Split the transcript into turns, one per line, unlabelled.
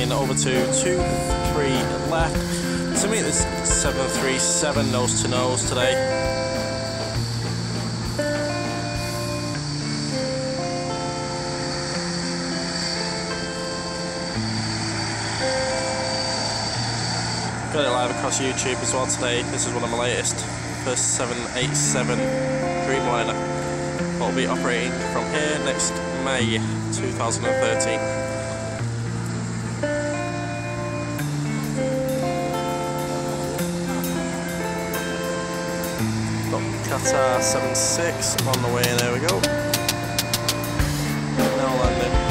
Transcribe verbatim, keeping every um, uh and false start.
heading over to two three left to meet this seven three seven nose to nose today. Got it live across YouTube as well today. This is one of my latest, first seven eighty-seven Dreamliner. I'll be operating from here next May two thousand thirteen. Got Qatar seven six on the way, there we go. Now landing.